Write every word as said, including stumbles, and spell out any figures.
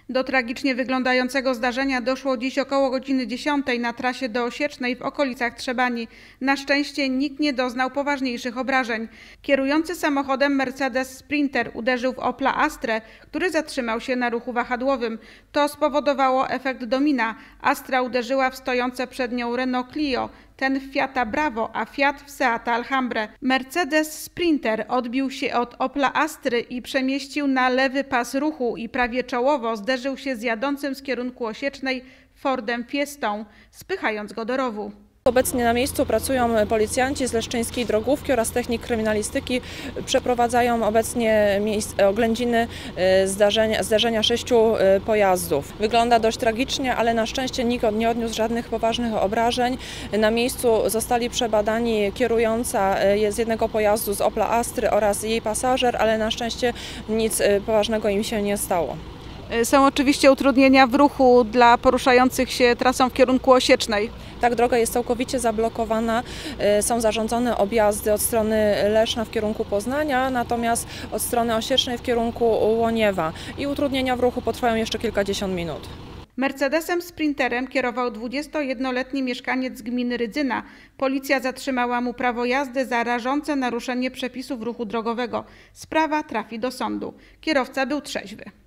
Do tragicznie wyglądającego zdarzenia doszło dziś około godziny dziesiątej na trasie do Osiecznej w okolicach Trzebani. Na szczęście nikt nie doznał poważniejszych obrażeń. Kierujący samochodem Mercedes Sprinter uderzył w Opla Astrę, który zatrzymał się na ruchu wahadłowym. To spowodowało efekt domina. Astra uderzyła w stojące przed nią Renault Clio, ten w Fiata Bravo, a Fiat w Seata Alhambrę. Mercedes Sprinter odbił się od Opla Astry i przemieścił na lewy pas ruchu i prawie czołowo zderzył się z jadącym z kierunku Osiecznej Fordem Fiestą, spychając go do rowu. Obecnie na miejscu pracują policjanci z Leszczyńskiej Drogówki oraz technik kryminalistyki. Przeprowadzają obecnie oględziny zdarzenia, zdarzenia sześciu pojazdów. Wygląda dość tragicznie, ale na szczęście nikt nie odniósł żadnych poważnych obrażeń. Na miejscu zostali przebadani kierująca z jednego pojazdu z Opla Astry oraz jej pasażer, ale na szczęście nic poważnego im się nie stało. Są oczywiście utrudnienia w ruchu dla poruszających się trasą w kierunku Osiecznej. Tak, droga jest całkowicie zablokowana, są zarządzone objazdy od strony Leszna w kierunku Poznania, natomiast od strony Osiecznej w kierunku Łoniewa i utrudnienia w ruchu potrwają jeszcze kilkadziesiąt minut. Mercedesem Sprinterem kierował dwudziestojednoletni mieszkaniec gminy Rydzyna. Policja zatrzymała mu prawo jazdy za rażące naruszenie przepisów ruchu drogowego. Sprawa trafi do sądu. Kierowca był trzeźwy.